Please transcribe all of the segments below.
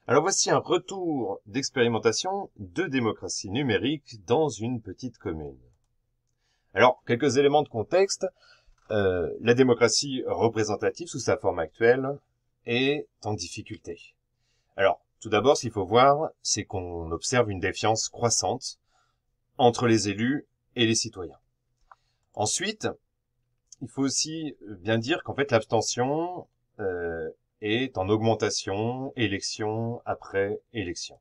Alors voici un retour d'expérimentation de démocratie numérique dans une petite commune. Alors, quelques éléments de contexte. La démocratie représentative sous sa forme actuelle est en difficulté. Alors, tout d'abord, ce qu'il faut voir, c'est qu'on observe une défiance croissante entre les élus et les citoyens. Ensuite, il faut aussi bien dire qu'en fait, l'abstention est en augmentation, élection après élection.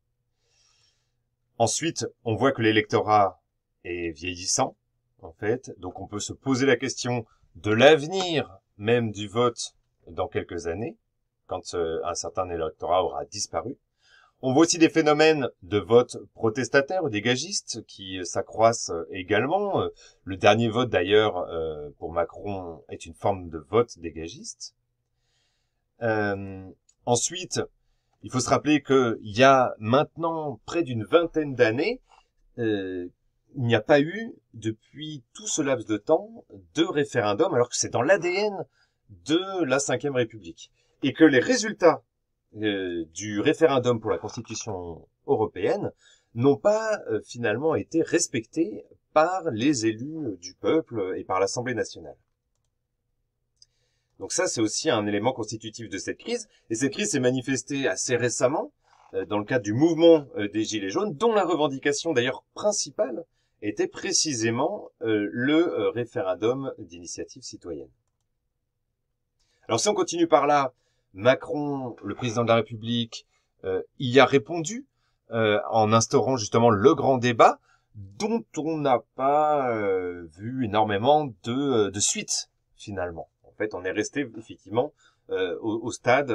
Ensuite, on voit que l'électorat est vieillissant, en fait, donc on peut se poser la question de l'avenir même du vote dans quelques années, quand un certain électorat aura disparu. On voit aussi des phénomènes de vote protestataire ou dégagiste qui s'accroissent également. Le dernier vote d'ailleurs pour Macron est une forme de vote dégagiste. Ensuite, il faut se rappeler qu'il y a maintenant près d'une vingtaine d'années, il n'y a pas eu, depuis tout ce laps de temps, de référendum, alors que c'est dans l'ADN de la Ve République. Et que les résultats du référendum pour la Constitution européenne n'ont pas finalement été respectés par les élus du peuple et par l'Assemblée nationale. Donc ça, c'est aussi un élément constitutif de cette crise. Et cette crise s'est manifestée assez récemment dans le cadre du mouvement des Gilets jaunes, dont la revendication d'ailleurs principale était précisément le référendum d'initiative citoyenne. Alors si on continue par là, Macron, le président de la République, y a répondu en instaurant justement le grand débat dont on n'a pas vu énormément de suite finalement. En fait, on est resté effectivement au stade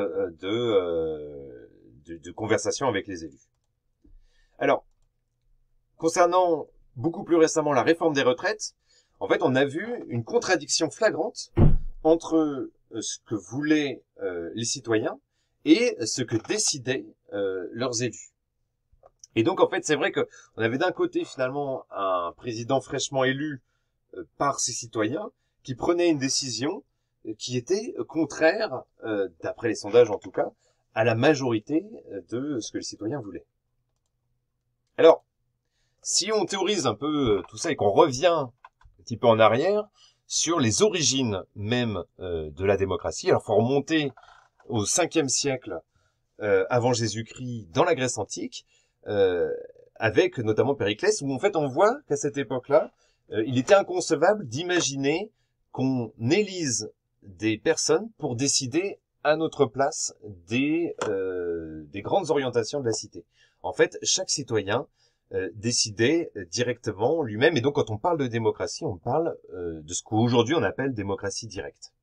de conversation avec les élus. Alors, concernant beaucoup plus récemment la réforme des retraites, en fait, on a vu une contradiction flagrante entre ce que voulaient les citoyens et ce que décidaient leurs élus. Et donc, en fait, c'est vrai que on avait d'un côté, finalement, un président fraîchement élu par ses citoyens qui prenait une décision qui était contraire, d'après les sondages en tout cas, à la majorité de ce que les citoyens voulaient. Alors, si on théorise un peu tout ça et qu'on revient un petit peu en arrière sur les origines même de la démocratie, alors faut remonter au 5e siècle avant Jésus-Christ dans la Grèce antique, avec notamment Périclès, où en fait on voit qu'à cette époque-là, il était inconcevable d'imaginer qu'on élise des personnes pour décider à notre place des grandes orientations de la cité. En fait, chaque citoyen décidait directement lui-même, et donc quand on parle de démocratie, on parle de ce qu'aujourd'hui on appelle démocratie directe.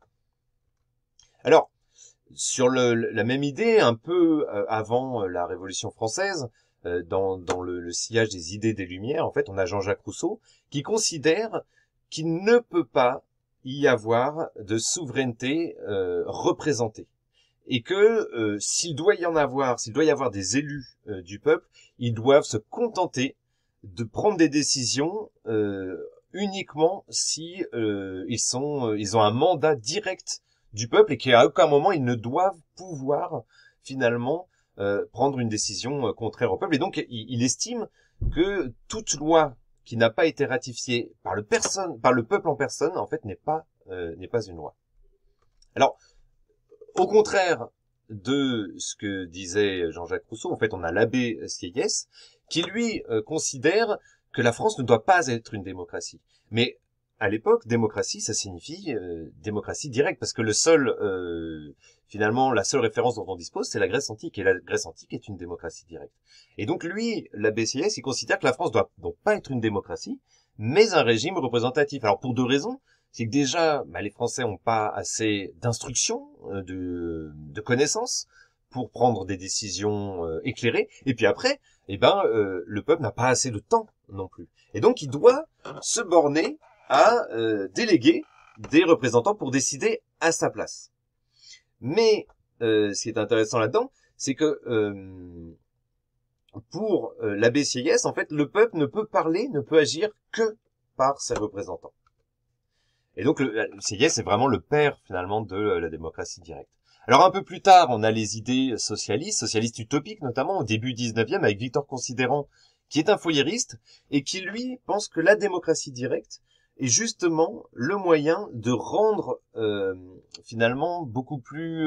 Alors, sur la même idée, un peu avant la Révolution française, dans le sillage des idées des Lumières, en fait, on a Jean-Jacques Rousseau qui considère qu'il ne peut pas y avoir de souveraineté représentée. Et que s'il doit y avoir des élus du peuple, ils doivent se contenter de prendre des décisions uniquement si ils ont un mandat direct du peuple et qu'à aucun moment ils ne doivent pouvoir finalement prendre une décision contraire au peuple. Et donc il estime que toute loi qui n'a pas été ratifiée par le peuple en personne, en fait, n'est pas une loi. Alors, au contraire de ce que disait Jean-Jacques Rousseau, en fait, on a l'abbé Sieyès, qui lui considère que la France ne doit pas être une démocratie. Mais à l'époque, démocratie, ça signifie démocratie directe, parce que finalement, la seule référence dont on dispose, c'est la Grèce antique, et la Grèce antique est une démocratie directe. Et donc lui, l'abbé Sieyès, il considère que la France doit donc pas être une démocratie, mais un régime représentatif. Alors pour deux raisons. C'est que déjà, les Français n'ont pas assez d'instructions, de connaissances pour prendre des décisions éclairées. Et puis après, le peuple n'a pas assez de temps non plus. Et donc, il doit se borner à déléguer des représentants pour décider à sa place. Mais ce qui est intéressant là-dedans, c'est que pour l'abbé Sieyès, en fait, le peuple ne peut agir que par ses représentants. Et donc, Sieyès, c'est vraiment le père, finalement, de la démocratie directe. Alors un peu plus tard, on a les idées socialistes utopiques notamment, au début 19e, avec Victor Considérant, qui est un fourriériste, et qui lui pense que la démocratie directe est justement le moyen de rendre finalement beaucoup plus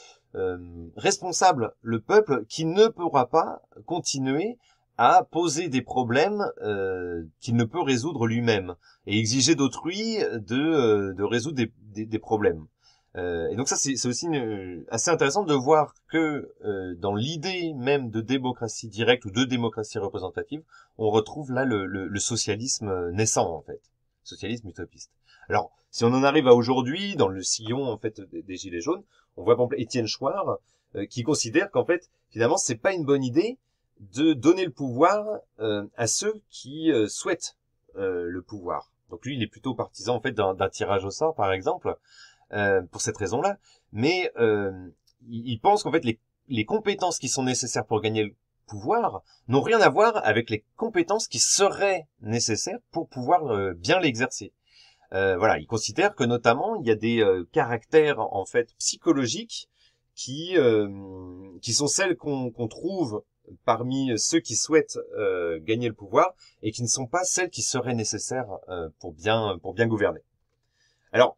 responsable le peuple, qui ne pourra pas continuer à poser des problèmes qu'il ne peut résoudre lui-même, et exiger d'autrui de résoudre des problèmes. Et donc ça, c'est aussi assez intéressant de voir que dans l'idée même de démocratie directe ou de démocratie représentative, on retrouve là le socialisme naissant, en fait, socialisme utopiste. Alors, si on en arrive à aujourd'hui, dans le sillon en fait des Gilets jaunes, on voit par exemple Étienne Chouard qui considère qu'en fait, finalement, c'est pas une bonne idée de donner le pouvoir à ceux qui souhaitent le pouvoir. Donc lui, il est plutôt partisan en fait d'un tirage au sort, par exemple. Pour cette raison-là, mais il pense qu'en fait les compétences qui sont nécessaires pour gagner le pouvoir n'ont rien à voir avec les compétences qui seraient nécessaires pour pouvoir bien l'exercer. Voilà, il considère que notamment il y a des caractères en fait psychologiques qui sont celles qu'on trouve parmi ceux qui souhaitent gagner le pouvoir et qui ne sont pas celles qui seraient nécessaires pour bien gouverner. Alors,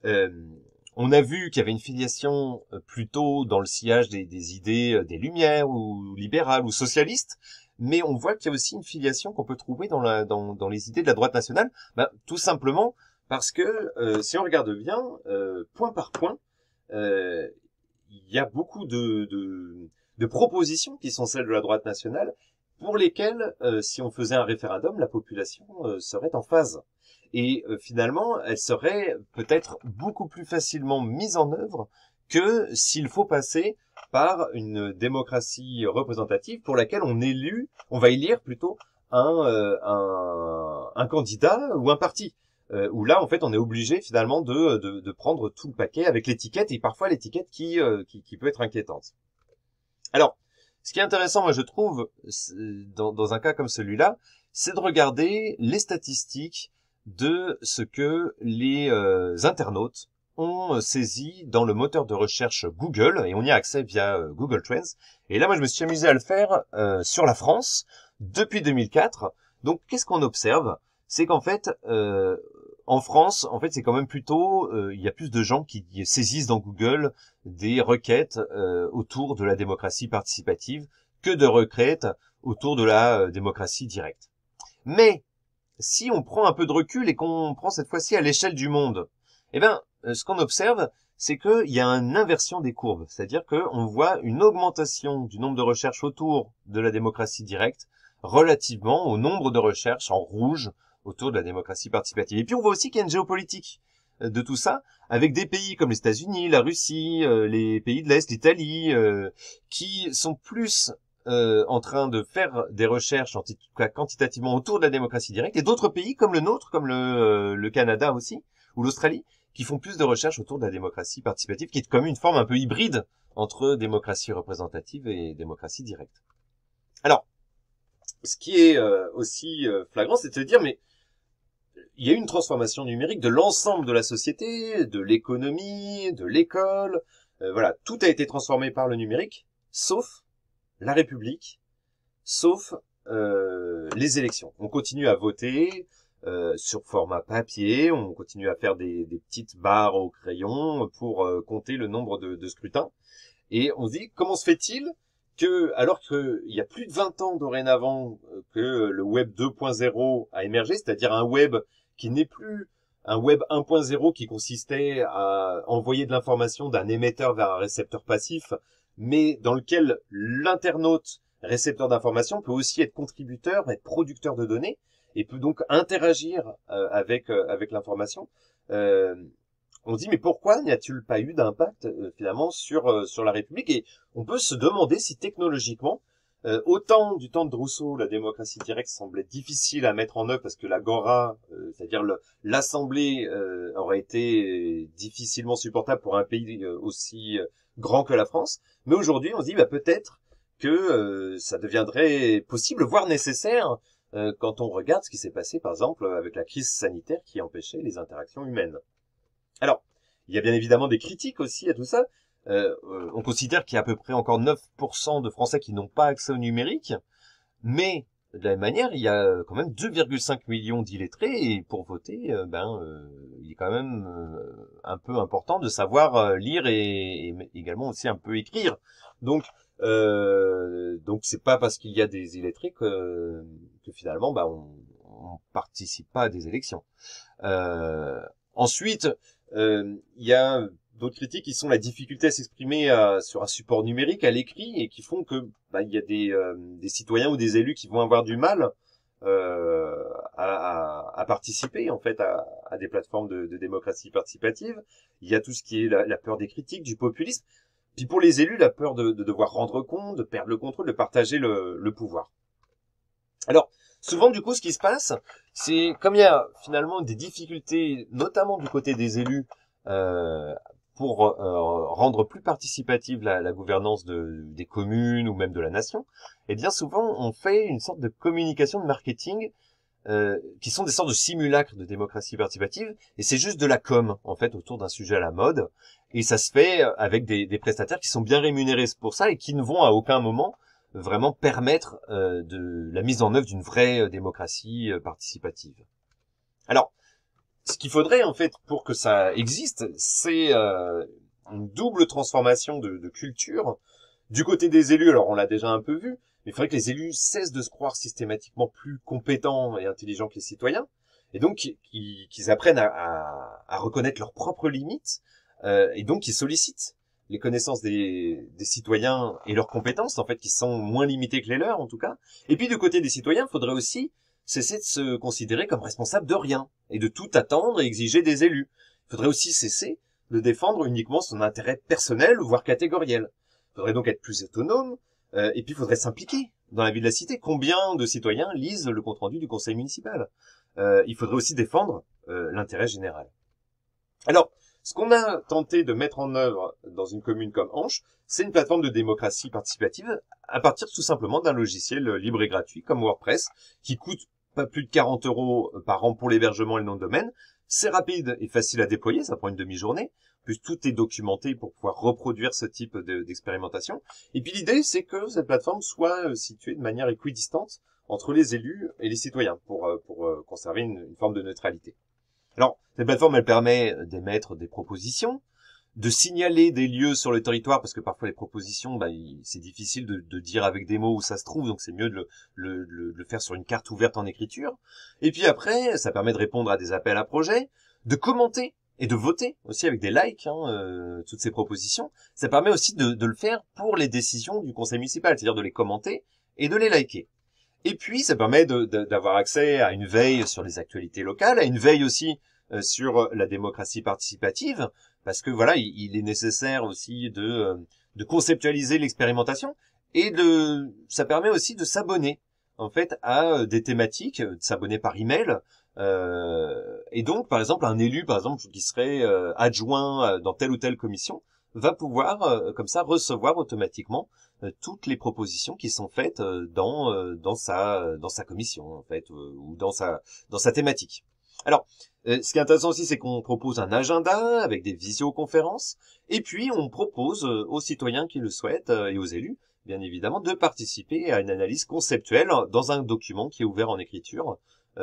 on a vu qu'il y avait une filiation plutôt dans le sillage des idées des Lumières ou libérales ou socialistes, mais on voit qu'il y a aussi une filiation qu'on peut trouver dans les idées de la droite nationale, tout simplement parce que si on regarde bien, point par point, il y a beaucoup de propositions qui sont celles de la droite nationale pour lesquelles, si on faisait un référendum, la population serait en phase. Et finalement, elle serait peut-être beaucoup plus facilement mise en œuvre que s'il faut passer par une démocratie représentative pour laquelle on va élire plutôt un candidat ou un parti. Où là, en fait, on est obligé finalement de prendre tout le paquet avec l'étiquette, et parfois l'étiquette qui peut être inquiétante. Alors, ce qui est intéressant, moi je trouve, dans un cas comme celui-là, c'est de regarder les statistiques de ce que les internautes ont saisi dans le moteur de recherche Google, et on y a accès via Google Trends. Et là, moi, je me suis amusé à le faire sur la France depuis 2004. Donc, qu'est-ce qu'on observe? C'est qu'en fait, en France, en fait, c'est quand même plutôt, il y a plus de gens qui saisissent dans Google des requêtes autour de la démocratie participative que de requêtes autour de la démocratie directe. Mais si on prend un peu de recul et qu'on prend cette fois-ci à l'échelle du monde, ce qu'on observe, c'est qu'il y a une inversion des courbes. C'est-à-dire qu'on voit une augmentation du nombre de recherches autour de la démocratie directe relativement au nombre de recherches en rouge autour de la démocratie participative. Et puis on voit aussi qu'il y a une géopolitique de tout ça, avec des pays comme les États-Unis, la Russie, les pays de l'Est, l'Italie, qui sont plus en train de faire des recherches en tout cas quantitativement autour de la démocratie directe, et d'autres pays comme le nôtre, comme le Canada aussi, ou l'Australie, qui font plus de recherches autour de la démocratie participative, qui est comme une forme un peu hybride entre démocratie représentative et démocratie directe. Alors, ce qui est aussi flagrant, c'est de se dire, mais il y a eu une transformation numérique de l'ensemble de la société, de l'économie, de l'école, voilà, tout a été transformé par le numérique, sauf la République, sauf les élections. On continue à voter sur format papier, on continue à faire des petites barres au crayon pour compter le nombre de scrutins. Et on se dit, comment se fait-il que, alors qu'il y a plus de 20 ans dorénavant que le web 2.0 a émergé, c'est-à-dire un web qui n'est plus un web 1.0 qui consistait à envoyer de l'information d'un émetteur vers un récepteur passif, mais dans lequel l'internaute récepteur d'information peut aussi être contributeur, être producteur de données, et peut donc interagir avec l'information. On dit, mais pourquoi n'y a-t-il pas eu d'impact finalement sur la République? Et on peut se demander si technologiquement, autant du temps de Rousseau, la démocratie directe semblait difficile à mettre en œuvre parce que l'agora, c'est-à-dire l'assemblée, aurait été difficilement supportable pour un pays aussi grand que la France. Mais aujourd'hui, on se dit peut-être que ça deviendrait possible, voire nécessaire, quand on regarde ce qui s'est passé, par exemple, avec la crise sanitaire qui empêchait les interactions humaines. Alors, il y a bien évidemment des critiques aussi à tout ça. On considère qu'il y a à peu près encore 9% de Français qui n'ont pas accès au numérique, mais de la même manière, il y a quand même 2,5 millions d'illettrés, et pour voter, il est quand même un peu important de savoir lire et également aussi un peu écrire. Donc c'est pas parce qu'il y a des illettrés que finalement, on participe pas à des élections. Ensuite, il y a d'autres critiques qui sont la difficulté à s'exprimer sur un support numérique, à l'écrit, et qui font que il y a des citoyens ou des élus qui vont avoir du mal à participer en fait à des plateformes de démocratie participative. Il y a tout ce qui est la peur des critiques, du populisme. Puis pour les élus, la peur de devoir rendre compte, de perdre le contrôle, de partager le pouvoir. Alors, souvent, du coup, ce qui se passe, c'est comme il y a finalement des difficultés, notamment du côté des élus, pour rendre plus participative la gouvernance des communes ou même de la nation, et bien souvent, on fait une sorte de communication de marketing qui sont des sortes de simulacres de démocratie participative, et c'est juste de la com, en fait, autour d'un sujet à la mode, et ça se fait avec des prestataires qui sont bien rémunérés pour ça et qui ne vont à aucun moment vraiment permettre de la mise en œuvre d'une vraie démocratie participative. Alors, ce qu'il faudrait en fait pour que ça existe, c'est une double transformation de culture. Du côté des élus, alors on l'a déjà un peu vu, mais il faudrait que les élus cessent de se croire systématiquement plus compétents et intelligents que les citoyens, et donc qu'ils apprennent à reconnaître leurs propres limites, et donc qu'ils sollicitent les connaissances des citoyens et leurs compétences, en fait, qui sont moins limitées que les leurs, en tout cas. Et puis, du côté des citoyens, il faudrait aussi cesser de se considérer comme responsable de rien, et de tout attendre et exiger des élus. Il faudrait aussi cesser de défendre uniquement son intérêt personnel, voire catégoriel. Il faudrait donc être plus autonome, et puis il faudrait s'impliquer dans la vie de la cité. Combien de citoyens lisent le compte-rendu du conseil municipal? Il faudrait aussi défendre l'intérêt général. Alors, ce qu'on a tenté de mettre en œuvre dans une commune comme Anche, c'est une plateforme de démocratie participative à partir tout simplement d'un logiciel libre et gratuit comme WordPress, qui coûte pas plus de 40 € par an pour l'hébergement et le nom de domaine. C'est rapide et facile à déployer, ça prend une demi-journée. Plus tout est documenté pour pouvoir reproduire ce type d'expérimentation. Et puis l'idée, c'est que cette plateforme soit située de manière équidistante entre les élus et les citoyens pour conserver une forme de neutralité. Alors, cette plateforme, elle permet d'émettre des propositions, de signaler des lieux sur le territoire, parce que parfois les propositions, c'est difficile de dire avec des mots où ça se trouve, donc c'est mieux de le faire sur une carte ouverte en écriture. Et puis après, ça permet de répondre à des appels à projets, de commenter et de voter aussi avec des likes, toutes ces propositions. Ça permet aussi de le faire pour les décisions du conseil municipal, c'est-à-dire de les commenter et de les liker. Et puis, ça permet d'avoir accès à une veille sur les actualités locales, à une veille aussi sur la démocratie participative, parce que voilà, il est nécessaire aussi de conceptualiser l'expérimentation, et ça permet aussi de s'abonner en fait à des thématiques, de s'abonner par email. Et donc, par exemple, un élu, par exemple, qui serait adjoint dans telle ou telle commission, va pouvoir comme ça recevoir automatiquement toutes les propositions qui sont faites dans sa commission en fait, ou dans sa thématique. Alors, ce qui est intéressant aussi, c'est qu'on propose un agenda avec des visioconférences, et puis on propose aux citoyens qui le souhaitent et aux élus, bien évidemment, de participer à une analyse conceptuelle dans un document qui est ouvert en écriture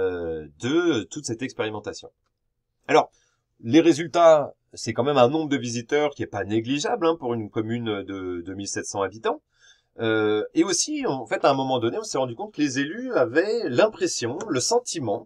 de toute cette expérimentation. Alors, les résultats, c'est quand même un nombre de visiteurs qui est pas négligeable pour une commune de 1700 habitants. Et aussi, en fait, à un moment donné, on s'est rendu compte que les élus avaient l'impression, le sentiment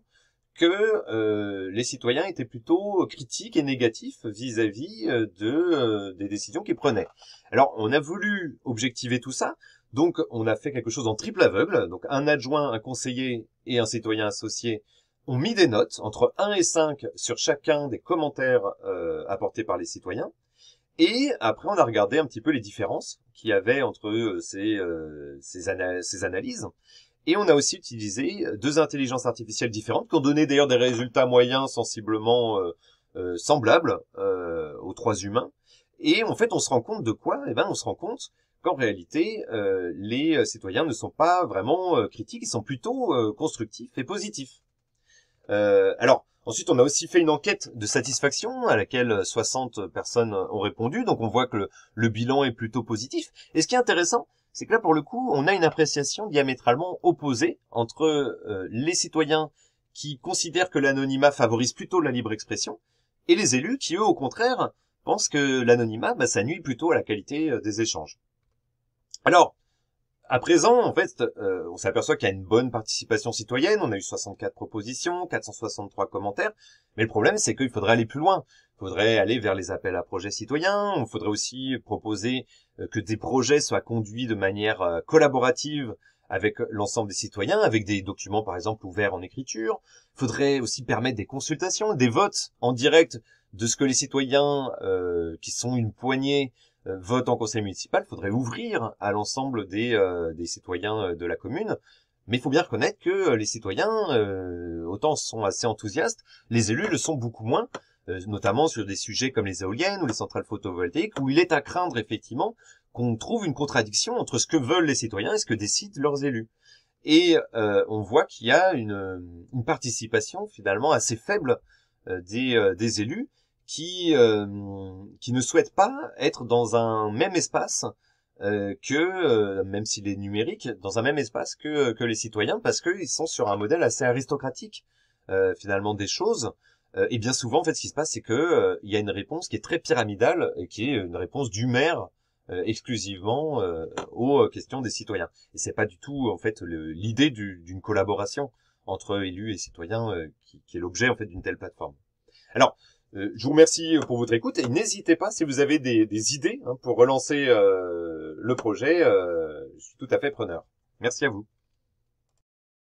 que les citoyens étaient plutôt critiques et négatifs vis-à-vis des décisions qu'ils prenaient. Alors, on a voulu objectiver tout ça, donc on a fait quelque chose en triple aveugle. Donc, un adjoint, un conseiller et un citoyen associé ont mis des notes entre 1 et 5 sur chacun des commentaires apportés par les citoyens. Et après, on a regardé un petit peu les différences qu'il y avait entre ces analyses. Et on a aussi utilisé 2 intelligences artificielles différentes qui ont donné d'ailleurs des résultats moyens sensiblement semblables aux 3 humains. Et en fait, on se rend compte de quoi? On se rend compte qu'en réalité, les citoyens ne sont pas vraiment critiques, ils sont plutôt constructifs et positifs. Alors, Ensuite, on a aussi fait une enquête de satisfaction à laquelle 60 personnes ont répondu. Donc, on voit que le bilan est plutôt positif. Et ce qui est intéressant, c'est que là, pour le coup, on a une appréciation diamétralement opposée entre les citoyens qui considèrent que l'anonymat favorise plutôt la libre expression et les élus qui, eux, au contraire, pensent que l'anonymat, ça nuit plutôt à la qualité des échanges. Alors, à présent, en fait, on s'aperçoit qu'il y a une bonne participation citoyenne. On a eu 64 propositions, 463 commentaires. Mais le problème, c'est qu'il faudrait aller plus loin. Il faudrait aller vers les appels à projets citoyens. Il faudrait aussi proposer que des projets soient conduits de manière collaborative avec l'ensemble des citoyens, avec des documents, par exemple, ouverts en écriture. Il faudrait aussi permettre des consultations, des votes en direct de ce que les citoyens, qui sont une poignée, vote en conseil municipal. Il faudrait ouvrir à l'ensemble des citoyens de la commune. Mais il faut bien reconnaître que les citoyens, autant sont assez enthousiastes, les élus le sont beaucoup moins, notamment sur des sujets comme les éoliennes ou les centrales photovoltaïques, où il est à craindre effectivement qu'on trouve une contradiction entre ce que veulent les citoyens et ce que décident leurs élus. Et on voit qu'il y a une participation finalement assez faible des élus qui ne souhaitent pas être dans un même espace même s'il est numérique, dans un même espace que les citoyens, parce qu'ils sont sur un modèle assez aristocratique finalement des choses. Et bien souvent, en fait, ce qui se passe, c'est que il y a une réponse qui est très pyramidale, et qui est une réponse du maire exclusivement aux questions des citoyens. Et c'est pas du tout en fait l'idée d'une collaboration entre élus et citoyens qui est l'objet en fait d'une telle plateforme. Alors, je vous remercie pour votre écoute et n'hésitez pas si vous avez des idées pour relancer le projet. Je suis tout à fait preneur. Merci à vous.